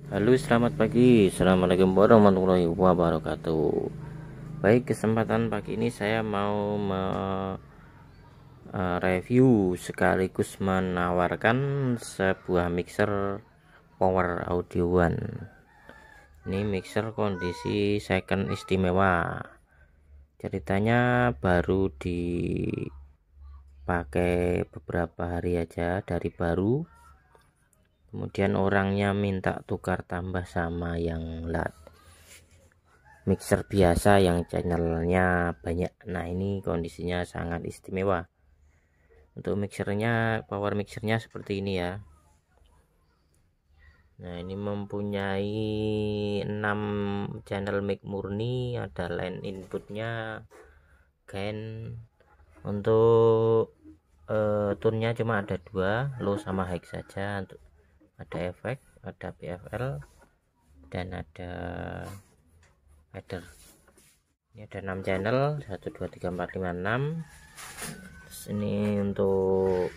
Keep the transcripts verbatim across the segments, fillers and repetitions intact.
Halo, selamat pagi. Assalamualaikum warahmatullahi wabarakatuh. Baik, kesempatan pagi ini saya mau mereview sekaligus menawarkan sebuah mixer Power Audio One. Ini mixer kondisi second istimewa. Ceritanya baru dipakai beberapa hari aja dari baru. Kemudian orangnya minta tukar tambah sama yang lat mixer biasa yang channelnya banyak. Nah, ini kondisinya sangat istimewa. Untuk mixernya, power mixernya seperti ini ya. Nah, ini mempunyai enam channel mic murni, ada line inputnya, gain. Untuk uh, tunnya cuma ada dua, low sama high saja. Untuk ada efek, ada P F L, dan ada header. Ini ada enam channel, satu dua tiga empat lima enam. Terus ini untuk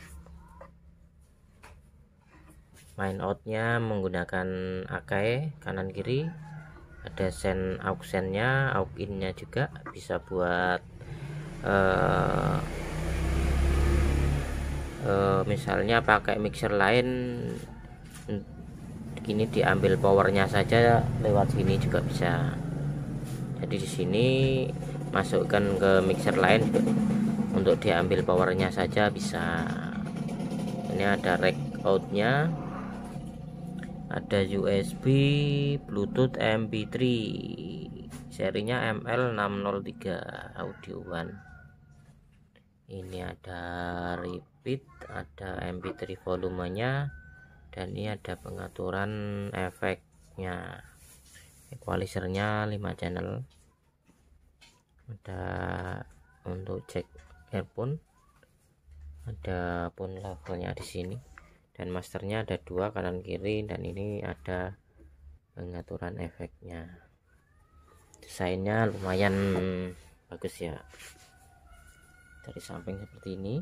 main outnya menggunakan Akai kanan kiri, ada sen aux nya, aux innya juga bisa buat uh, uh, misalnya pakai mixer lain, gini diambil powernya saja lewat sini juga bisa. Jadi di sini masukkan ke mixer lain untuk diambil powernya saja bisa. Ini ada rack outnya, ada U S B, Bluetooth, M P tiga, serinya M L enam nol tiga Audio One. Ini ada repeat, ada M P tiga volumenya, dan ini ada pengaturan efeknya. Equalizernya lima channel, ada untuk cek earphone, ada pun levelnya di sini, dan masternya ada dua kanan kiri, dan ini ada pengaturan efeknya. Desainnya lumayan bagus ya, dari samping seperti ini.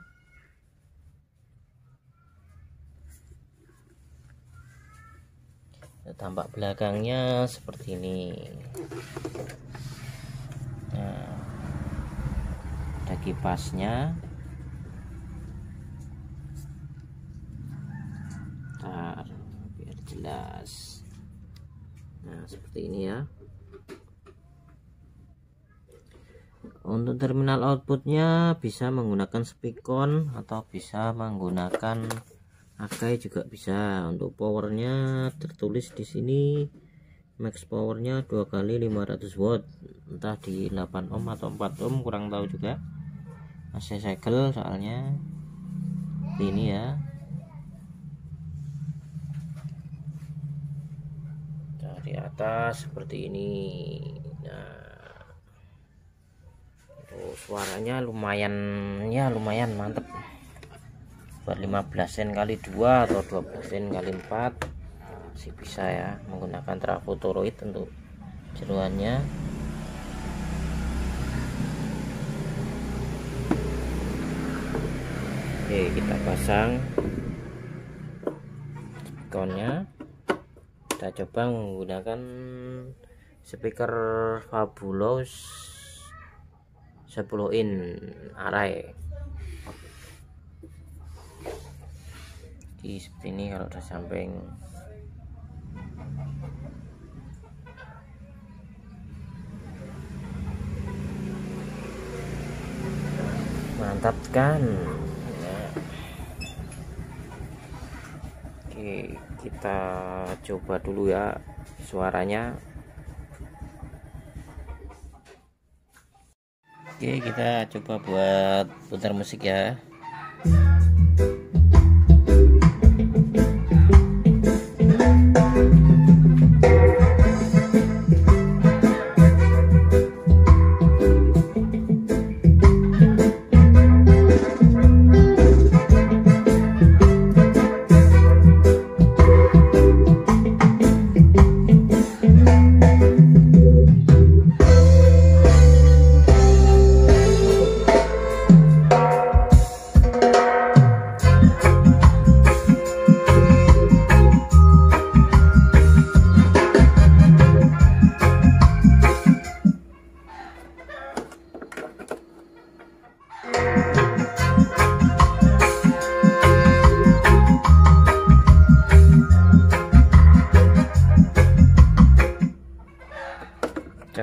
Tampak belakangnya seperti ini. Nah, ada kipasnya. Ntar biar jelas. Nah, seperti ini ya. Untuk terminal outputnya bisa menggunakan speakon atau bisa menggunakan Akai juga bisa. Untuk powernya tertulis di sini max powernya dua kali lima ratus watt, entah di delapan ohm atau empat ohm, kurang tahu juga, masih segel soalnya. Ini ya, dari atas seperti ini. Nah, tuh, suaranya lumayan ya, lumayan mantep. Buat lima belas sen kali dua atau dua belas sen kali empat sih bisa ya, menggunakan trafo toroid untuk jeruannya. Oke, kita pasang speakernya. Kita coba menggunakan speaker Fabulous sepuluh in array. Di seperti ini kalau udah samping. Mantap kan? Nah. Oke, kita coba dulu ya suaranya. Oke, kita coba buat putar musik ya.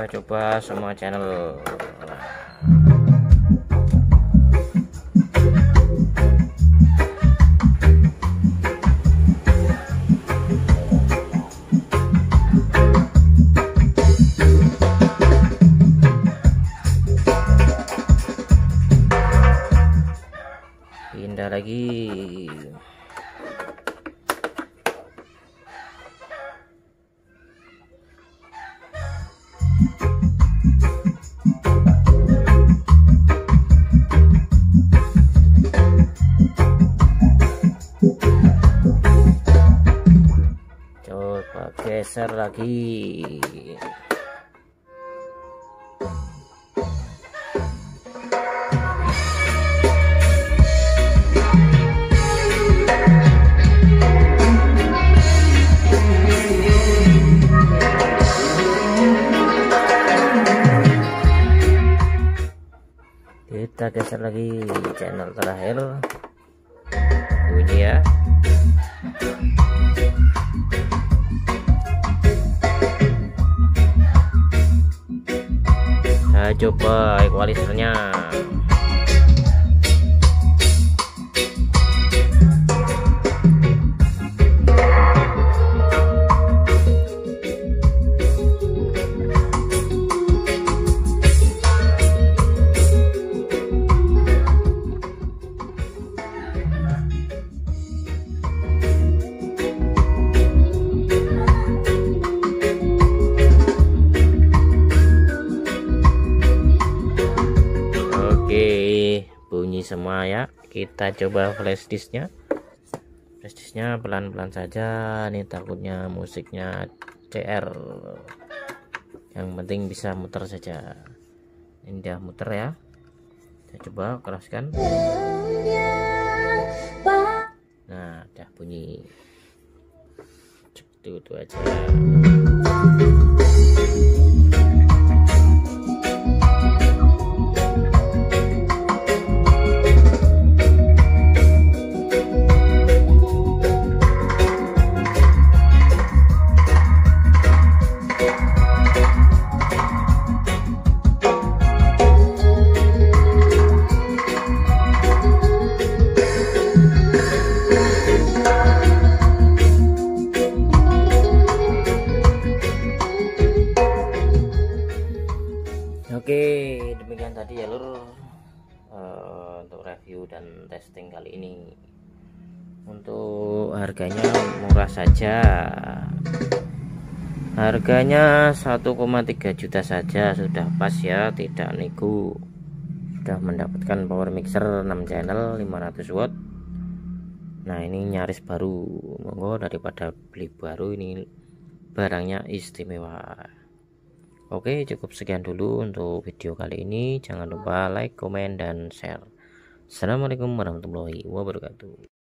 kita coba semua channel. Pindah lagi. Coba geser lagi. Kita geser lagi channel terakhir, bunyi ya. Saya coba equalizernya. Bunyi semua ya. Kita coba flash disknya. Flash disknya pelan-pelan saja. Ini takutnya musiknya C R. Yang penting bisa muter saja. Ini dia muter ya. Saya coba keraskan. Nah, udah bunyi. Itu itu aja. Oke, demikian tadi ya lur, uh, untuk review dan testing kali ini. Untuk harganya murah saja, harganya satu koma tiga juta saja sudah pas ya, tidak nego. Sudah mendapatkan power mixer enam channel lima ratus watt. Nah ini nyaris baru, monggo daripada beli baru, ini barangnya istimewa. Oke, cukup sekian dulu untuk video kali ini. Jangan lupa like, komen, dan share. Assalamualaikum warahmatullahi wabarakatuh.